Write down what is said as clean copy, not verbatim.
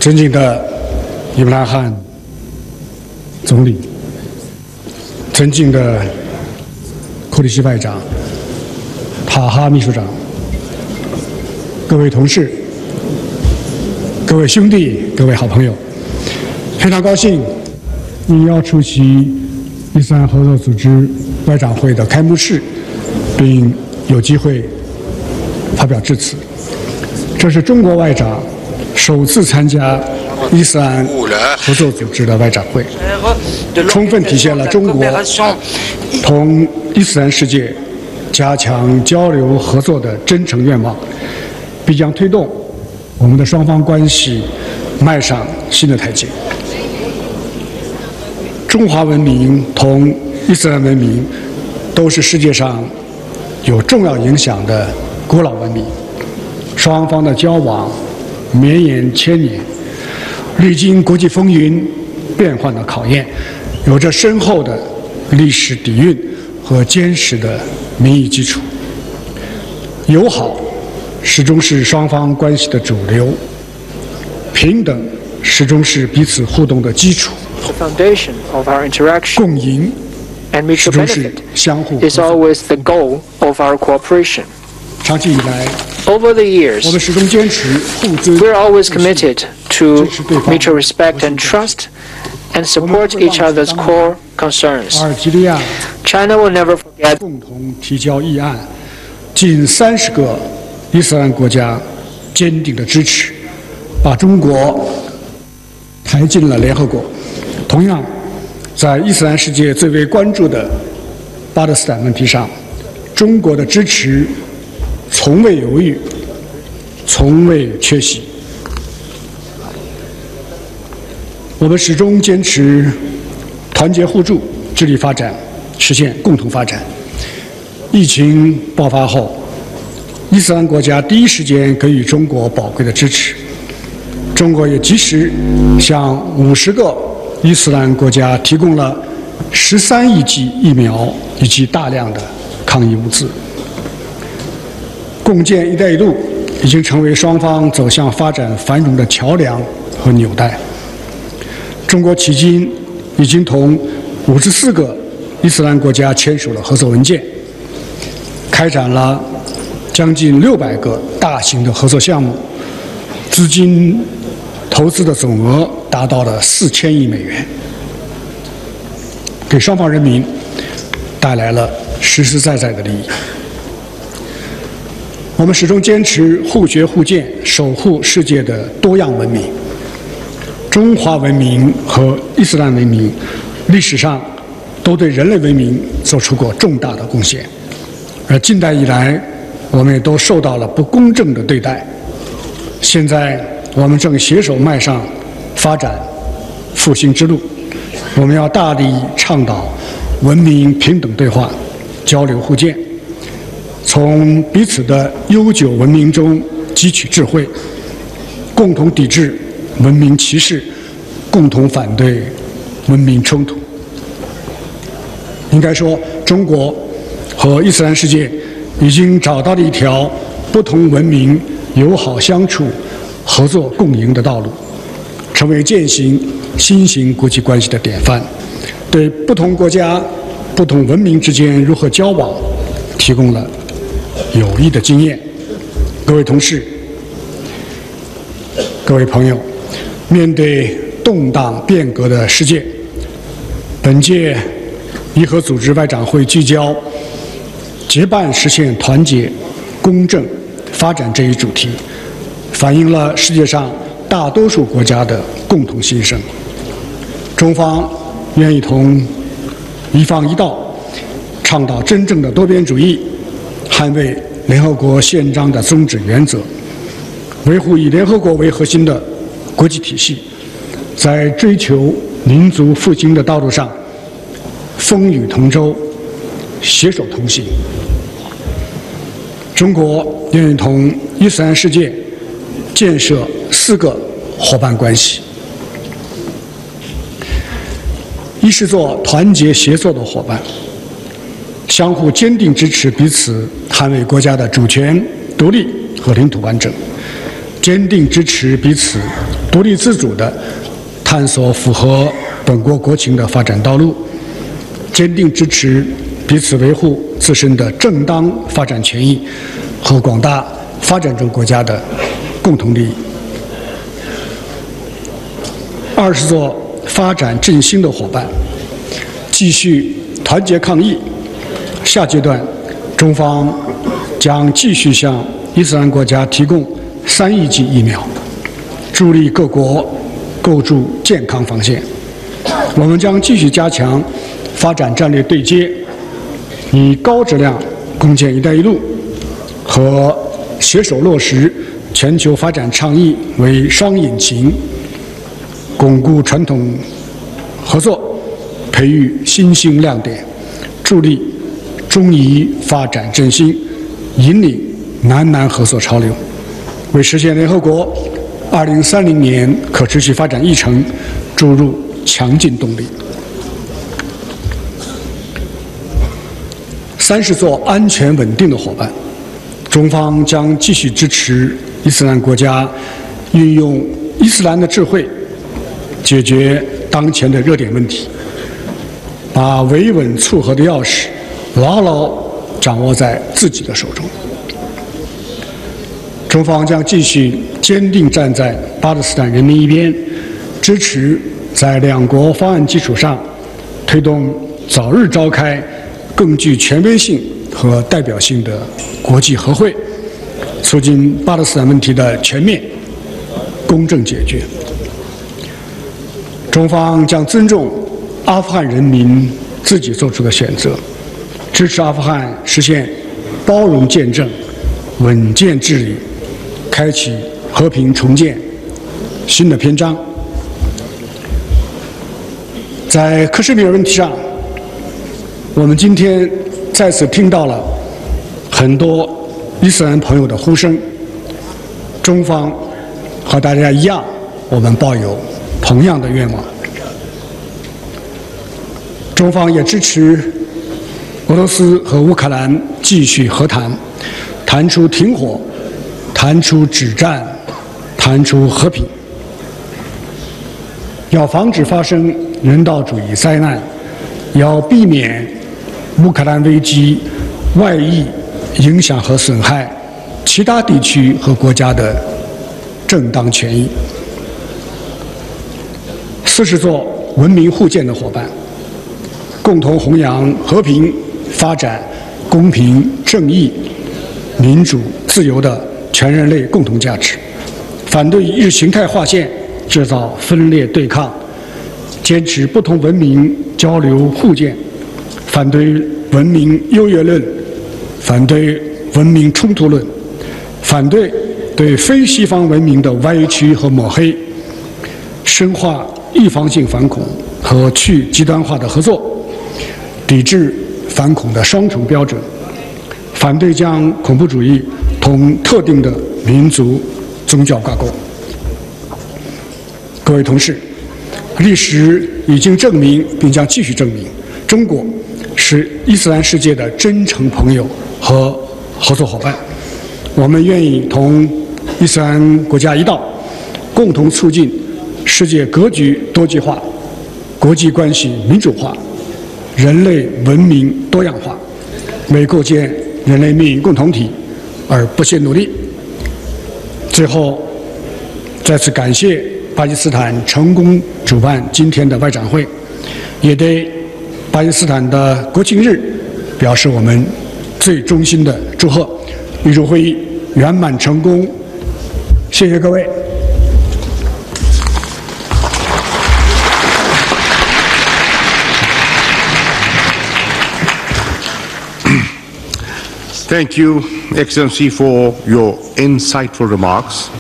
尊敬的伊姆兰汗总理，尊敬的库里希外长、塔哈秘书长，各位同事、各位兄弟、各位好朋友，非常高兴应邀出席伊斯兰合作组织外长会的开幕式，并有机会发表致辞。这是中国外长首次参加伊斯兰合作组织的外长会，充分体现了中国同伊斯兰世界加强交流合作的真诚愿望，必将推动我们的双方关系迈上新的台阶。中华文明同伊斯兰文明都是世界上有重要影响的古老文明，双方的交往绵延千年，历经国际风云变幻的考验，有着深厚的历史底蕴和坚实的民意基础。友好始终是双方关系的主流，平等始终是彼此互动的基础。 The foundation of our interaction 共赢 and mutual 始终是 benefit 相互合 is 作。 always the goal of our cooperation. 长期以来， Over the 我 years, 们始终坚持互尊 we're always 互信 committed to mutual respect and trust and support each other's core 阿 concerns. 尔及利亚 China will never forget 共同提交议案，近30个伊斯兰国家坚定的支持，把中国抬进了联合国。同样，在伊斯兰世界最为关注的巴勒斯坦问题上，中国的支持从未犹豫，从未缺席。我们始终坚持团结互助，致力发展，实现共同发展。疫情爆发后，伊斯兰国家第一时间给予中国宝贵的支持，中国也及时向50个伊斯兰国家提供了13亿剂疫苗以及大量的抗疫物资。共建“一带一路”已经成为双方走向发展繁荣的桥梁和纽带。中国迄今已经同54个伊斯兰国家签署了合作文件，开展了将近600个大型的合作项目，资金投资的总额达到了4000亿美元，给双方人民带来了实实在在的利益。我们始终坚持互学互鉴，守护世界的多样文明。中华文明和伊斯兰文明历史上都对人类文明做出过重大的贡献，而近代以来，我们也都受到了不公正的对待。现在，我们正携手迈上发展复兴之路。我们要大力倡导文明平等对话、交流互鉴，从彼此的悠久文明中汲取智慧，共同抵制文明歧视，共同反对文明冲突。应该说，中国和伊斯兰世界已经找到了一条不同文明友好相处、合作共赢的道路，成为践行新型国际关系的典范，对不同国家、不同文明之间如何交往提供了有益的经验。各位同事、各位朋友，面对动荡变革的世界，本届伊核组织外长会聚焦结伴实现团结、公正、发展这一主题，反映了世界上大多数国家的共同心声。中方愿意同一方一道，倡导真正的多边主义，捍卫联合国宪章的宗旨原则，维护以联合国为核心的国际体系，在追求民族复兴的道路上风雨同舟，携手同行。中国愿意同伊斯兰世界建设4个伙伴关系：一是做团结协作的伙伴，相互坚定支持彼此捍卫国家的主权、独立和领土完整，坚定支持彼此独立自主地探索符合本国国情的发展道路，坚定支持彼此维护自身的正当发展权益和广大发展中国家的共同利益。20座发展振兴的伙伴继续团结抗疫。下阶段，中方将继续向伊斯兰国家提供3亿剂疫苗，助力各国构筑健康防线。我们将继续加强发展战略对接，以高质量共建“一带一路”和携手落实全球发展倡议为双引擎，巩固传统合作，培育新兴亮点，助力中伊发展振兴，引领南南合作潮流，为实现联合国2030年可持续发展议程注入强劲动力。30座安全稳定的伙伴，中方将继续支持伊斯兰国家运用伊斯兰的智慧解决当前的热点问题，把维稳促和的钥匙牢牢掌握在自己的手中。中方将继续坚定站在巴勒斯坦人民一边，支持在两国方案基础上推动早日召开更具权威性和代表性的国际和会，促进巴勒斯坦问题的全面公正解决。中方将尊重阿富汗人民自己做出的选择，支持阿富汗实现包容建政、稳健治理，开启和平重建新的篇章。在克什米尔问题上，我们今天再次听到了很多伊斯兰朋友的呼声。中方和大家一样，我们抱有同样的愿望。中方也支持俄罗斯和乌克兰继续和谈，谈出停火，谈出止战，谈出和平。要防止发生人道主义灾难，要避免乌克兰危机外溢影响和损害其他地区和国家的正当权益。40座文明互鉴的伙伴，共同弘扬和平、发展、公平、正义、民主、自由的全人类共同价值，反对意识形态划线，制造分裂对抗，坚持不同文明交流互鉴，反对文明优越论，反对文明冲突论，反对对非西方文明的歪曲和抹黑，深化预防性反恐和去极端化的合作，抵制反恐的双重标准，反对将恐怖主义同特定的民族宗教挂钩。各位同事，历史已经证明，并将继续证明，中国是伊斯兰世界的真诚朋友和合作伙伴。我们愿意同伊斯兰国家一道，共同促进世界格局多极化、国际关系民主化、人类文明多样化，为构建人类命运共同体而不懈努力。最后，再次感谢巴基斯坦成功主办今天的外长会，也对巴基斯坦的国庆日表示我们最衷心的祝贺。预祝会议圆满成功，谢谢各位。 Thank you, Excellency, for your insightful remarks.